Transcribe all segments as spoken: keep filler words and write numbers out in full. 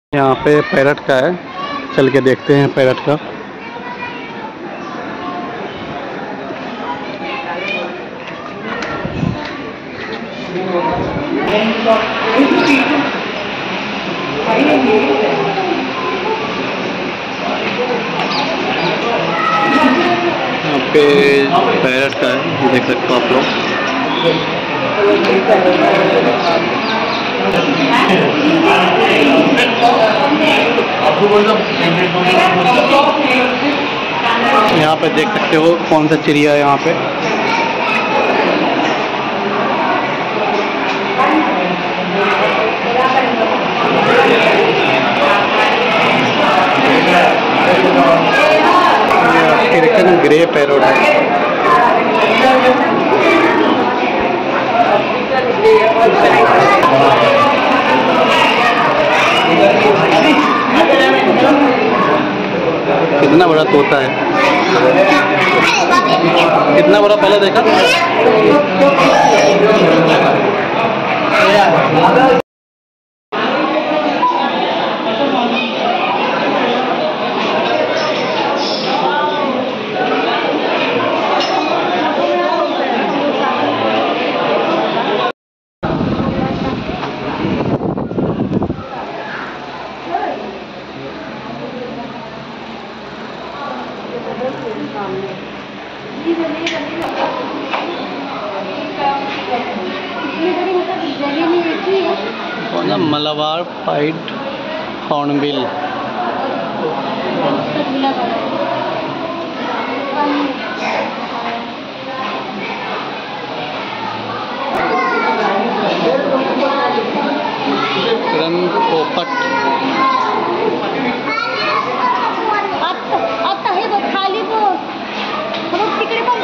यहाँ पे पैरट का है, चल के देखते हैं पैरट का। यहाँ पे पैरट का है, देख सकते हो आप लोग। यहाँ पे देख सकते हो कौन सा चिड़िया है यहाँ पे। अफ्रीकन ग्रे पैरोट है। कितना बड़ा तोता है, कितना बड़ा पहले देखा। Malabar pied hornbill. रन पोपट। आता हे बघ खाली बघ, तिकडे पण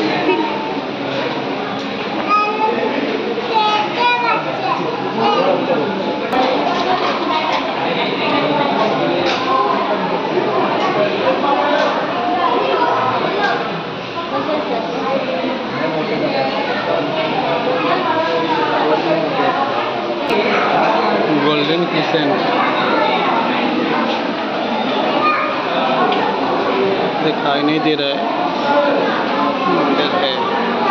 गोल्डन क्रिसेंट दिखाई नहीं दे रहा है, है।